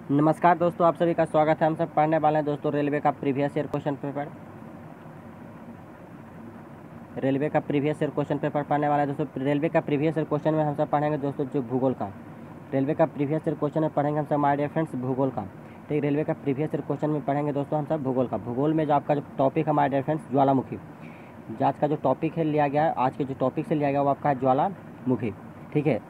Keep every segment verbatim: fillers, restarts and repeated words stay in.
नमस्कार दोस्तों, आप सभी का स्वागत है। हम सब पढ़ने वाले हैं दोस्तों रेलवे का previous year question paper railway का प्रीवियस ईयर क्वेश्चन पेपर पढ़ने वाले हैं दोस्तों। रेलवे का प्रीवियस ईयर क्वेश्चन में हम सब पढ़ेंगे दोस्तों जो भूगोल का रेलवे का प्रीवियस ईयर क्वेश्चन में पढ़ेंगे हम सब माय डियर फ्रेंड्स भूगोल का। ठीक, रेलवे का प्रीवियस ईयर क्वेश्चन में पढ़ेंगे दोस्तों हम सब भूगोल का। भूगोल में जो आपका जो टॉपिक है माय डियर फ्रेंड्स ज्वालामुखी। आज का जो टॉपिक है लिया गया है आज के जो टॉपिक से लिया गया वो आपका है ज्वालामुखी। ठीक है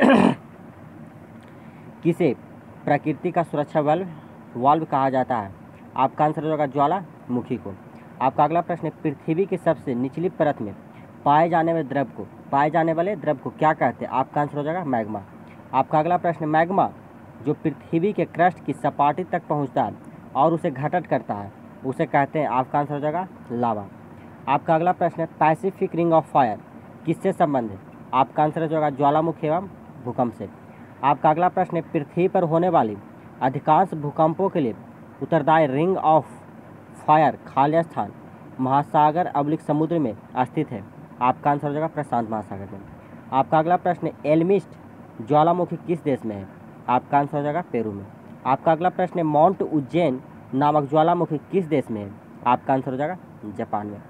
किसे प्रकृति का सुरक्षा वाल्व वाल्व कहा जाता है? आपका आंसर होगा ज्वालामुखी को। आपका अगला प्रश्न है पृथ्वी की सबसे निचली परत में पाए जाने वाले द्रव को पाए जाने वाले द्रव को क्या कहते हैं? आपका आंसर हो जाएगा मैग्मा। आपका अगला प्रश्न मैग्मा जो पृथ्वी के क्रस्ट की सपाटी तक पहुंचता है और उसे घटट करता है उसे कहते हैं। आपका आंसर हो जाएगा लावा। आपका अगला प्रश्न है पैसिफिक रिंग ऑफ फायर किससे संबंधित? आपका आंसर हो जाएगा ज्वालामुखी एवं भूकंप से। आपका अगला प्रश्न है पृथ्वी पर होने वाली अधिकांश भूकंपों के लिए उत्तरदायी रिंग ऑफ फायर खाली स्थान महासागर अब्लिक समुद्र में स्थित है। आपका आंसर हो जाएगा प्रशांत महासागर में। आपका अगला प्रश्न है एल्मिस्ट ज्वालामुखी किस देश में है? आपका आंसर हो जाएगा पेरू में। आपका अगला प्रश्न है माउंट उज्जैन नामक ज्वालामुखी किस देश में है? आपका आंसर हो जाएगा जापान में।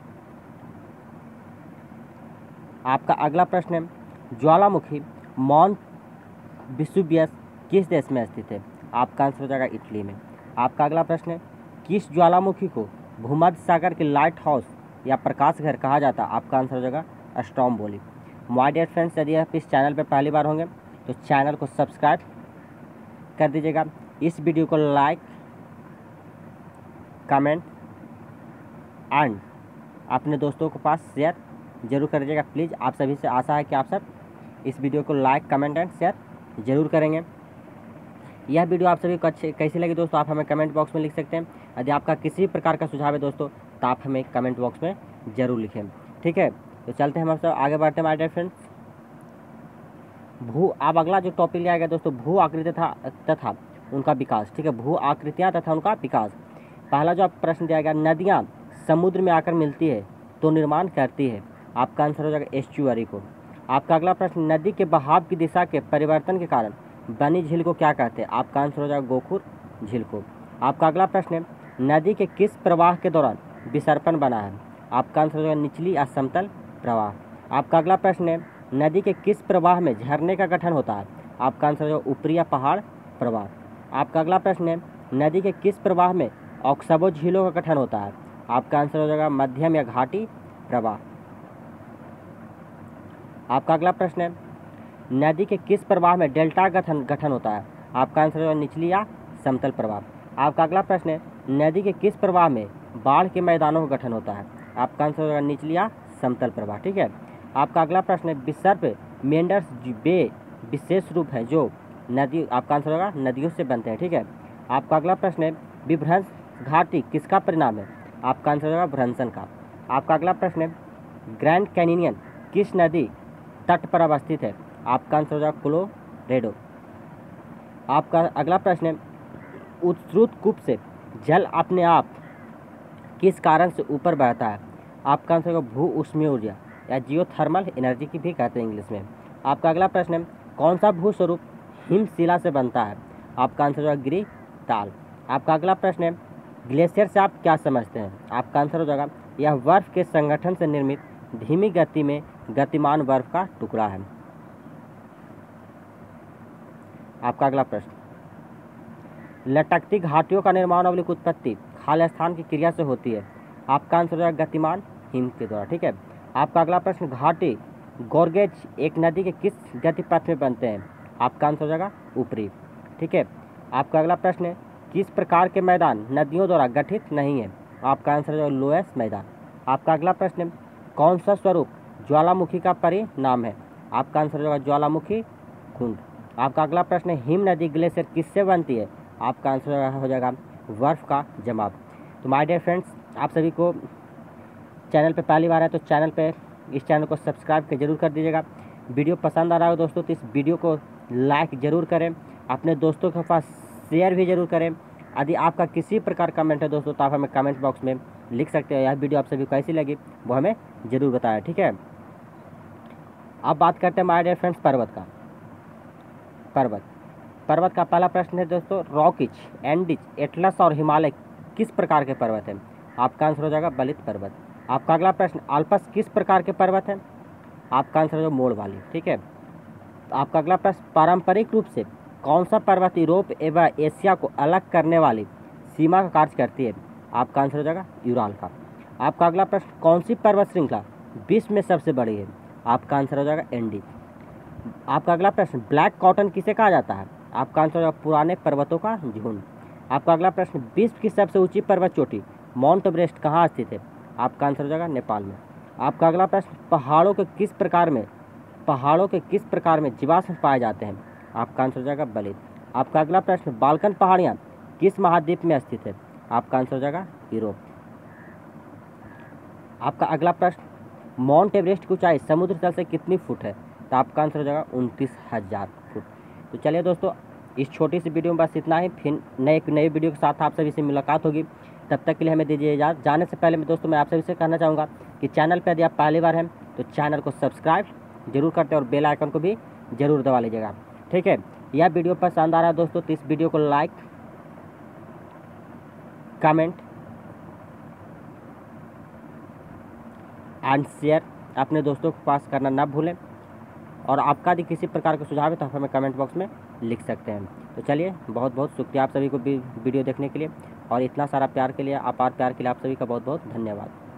आपका अगला प्रश्न है ज्वालामुखी माउंट विसुवियस किस देश में स्थित है? आपका आंसर हो जाएगा इटली में। आपका अगला प्रश्न है किस ज्वालामुखी को भूमध्य सागर के लाइट हाउस या प्रकाश घर कहा जाता है? आपका आंसर हो जाएगा स्ट्रॉम्बोली। माय डियर फ्रेंड्स, यदि आप इस चैनल पर पहली बार होंगे तो चैनल को सब्सक्राइब कर दीजिएगा। इस वीडियो को लाइक कमेंट एंड अपने दोस्तों के पास शेयर जरूर कर दीजिएगा प्लीज़। आप सभी से आशा है कि आप सब इस वीडियो को लाइक कमेंट एंड शेयर जरूर करेंगे। यह वीडियो आप सभी को अच्छे कैसी लगी दोस्तों आप हमें कमेंट बॉक्स में लिख सकते हैं। यदि आपका किसी प्रकार का सुझाव है दोस्तों तो आप हमें कमेंट बॉक्स में जरूर लिखें। ठीक है, तो चलते हैं हम सब आगे बढ़ते हैं माय डियर फ्रेंड्स। भू अब अगला जो टॉपिक लिया गया दोस्तों भू आकृति तथा तथा उनका विकास। ठीक है, भू आकृतियाँ तथा उनका विकास। पहला जो प्रश्न दिया गया नदियाँ समुद्र में आकर मिलती है तो निर्माण करती है। आपका आंसर हो जाएगा एस्चुअरी को। आपका अगला प्रश्न नदी के बहाव की दिशा के परिवर्तन के कारण बनी झील को क्या कहते हैं? आपका आंसर हो जाएगा गोखुर झील को। आपका अगला प्रश्न है नदी के किस प्रवाह के दौरान विसर्पण बना है? आपका आंसर हो जाएगा निचली या समतल प्रवाह। आपका अगला प्रश्न है नदी के किस प्रवाह में झरने का गठन होता है? आपका आंसर हो जाएगा ऊपरी या पहाड़ प्रवाह। आपका अगला प्रश्न है नदी के किस प्रवाह में ऑक्सबो झीलों का गठन होता है? आपका आंसर हो जाएगा मध्यम या घाटी प्रवाह। आपका अगला प्रश्न है नदी के किस प्रवाह में डेल्टा गठन गठन होता है? आपका आंसर होगा निचली या समतल प्रवाह। आपका अगला प्रश्न है नदी के किस प्रवाह में बाढ़ के मैदानों का गठन होता है? आपका आंसर होगा निचली या समतल प्रवाह। ठीक है, आपका अगला प्रश्न है विसर्प मेंढर्स बे विशेष रूप है जो नदी आपका आंसर होगा नदियों से बनते हैं। ठीक है, आपका अगला प्रश्न है विभ्रंश घाटी किसका परिणाम है? आपका आंसर होगा भ्रंशन का। आपका अगला प्रश्न है ग्रैंड कैनियन किस नदी तट पर अवस्थित है? आपका आंसर हो जाएगा कोलोरेडो। आपका अगला प्रश्न है उत्सुत कूप से जल अपने आप किस कारण से ऊपर बहता है? आपका आंसर होगा भू ऊष्मीय ऊर्जा या जियोथर्मल एनर्जी की भी कहते हैं इंग्लिश में। आपका अगला प्रश्न है कौन सा भू स्वरूप हिमशिला से बनता है? आपका आंसर होगा गिरी ताल। आपका अगला प्रश्न है ग्लेशियर से आप क्या समझते हैं? आपका आंसर हो जाएगा यह बर्फ के संगठन से निर्मित धीमी गति में गतिमान बर्फ का टुकड़ा है। आपका अगला प्रश्न लटकती घाटियों का निर्माण अवलिक उत्पत्ति खाली स्थान की क्रिया से होती है। आपका आंसर हो जाएगा गतिमान हिम के द्वारा। ठीक है, आपका अगला प्रश्न घाटी गोरगेज एक नदी के किस गतिपथ में बनते हैं? आपका आंसर हो जाएगा ऊपरी। ठीक है, आपका अगला प्रश्न है किस प्रकार के मैदान नदियों द्वारा गठित नहीं है? आपका आंसर हो जाएगा लोएस मैदान। आपका अगला प्रश्न है कौन सा स्वरूप ज्वालामुखी का परिणाम है? आपका आंसर हो जाएगा ज्वालामुखी कुंड। आपका अगला प्रश्न है हिम नदी ग्लेशियर किससे बनती है? आपका आंसर हो जाएगा बर्फ का जमाव। तो माय डियर फ्रेंड्स, आप सभी को चैनल पे पहली बार है तो चैनल पे इस चैनल को सब्सक्राइब कर जरूर कर दीजिएगा। वीडियो पसंद आ रहा हो दोस्तों तो इस वीडियो को लाइक ज़रूर करें, अपने दोस्तों के पास शेयर भी ज़रूर करें। यदि आपका किसी प्रकार कमेंट है दोस्तों तो आप हमें कमेंट बॉक्स में लिख सकते हैं। यह वीडियो आप सभी को कैसी लगी वो हमें ज़रूर बताएं। ठीक है, अब बात करते हैं माय डियर फ्रेंड्स पर्वत का। पर्वत पर्वत का पहला प्रश्न है दोस्तों, रॉकिच, एंडीज, एटलस और हिमालय किस प्रकार के पर्वत हैं? आपका आंसर हो जाएगा बलित पर्वत। आपका अगला प्रश्न, आल्प्स किस प्रकार के पर्वत हैं? आपका आंसर हो जाएगा मोड़ वाली। ठीक है। तो आपका अगला प्रश्न, पारंपरिक रूप से कौन सा पर्वत यूरोप एवं एशिया को अलग करने वाली सीमा का कार्य करती है? आपका आंसर हो जाएगा यूराल का। आपका अगला प्रश्न, कौन सी पर्वत श्रृंखला विश्व में सबसे बड़ी है? आपका आंसर हो जाएगा एंडी। आपका अगला प्रश्न, ब्लैक कॉटन किसे कहा जाता है? आपका आंसर हो जाएगा पुराने पर्वतों का झुंड। आपका अगला प्रश्न, विश्व की सबसे ऊंची पर्वत चोटी माउंट एवरेस्ट कहाँ स्थित है? आपका आंसर हो जाएगा नेपाल में। आपका अगला प्रश्न, पहाड़ों के किस प्रकार में पहाड़ों के किस प्रकार में जीवाश्म पाए जाते हैं? आपका आंसर हो जाएगा बलित। आपका अगला प्रश्न, बाल्कन पहाड़ियाँ किस महाद्वीप में स्थित है? आपका आंसर हो जाएगा यूरोप। आपका अगला प्रश्न, माउंट एवरेस्ट की ऊंचाई समुद्र तल से कितनी फुट है? तो आपका आंसर हो जाएगा उनतीस हज़ार फुट। तो चलिए दोस्तों, इस छोटी सी वीडियो में बस इतना ही। फिर नए नए वीडियो के साथ आप सभी से मुलाकात होगी। तब तक के लिए हमें दीजिए इजाज़त। जाने से पहले मैं दोस्तों मैं आप सभी से कहना चाहूँगा कि चैनल पर यदि आप पहली बार हैं तो चैनल को सब्सक्राइब जरूर करते हैं और बेल आइकन को भी जरूर दबा लीजिएगा। ठीक है। यह वीडियो पसंद आ रहा है दोस्तों तो इस वीडियो को लाइक, कमेंट एंड शेयर अपने दोस्तों के पास करना ना भूलें। और आपका यदि किसी प्रकार का सुझाव है तो आप हमें कमेंट बॉक्स में लिख सकते हैं। तो चलिए, बहुत बहुत शुक्रिया आप सभी को वीडियो देखने के लिए और इतना सारा प्यार के लिए, अपार प्यार के लिए आप सभी का बहुत बहुत धन्यवाद।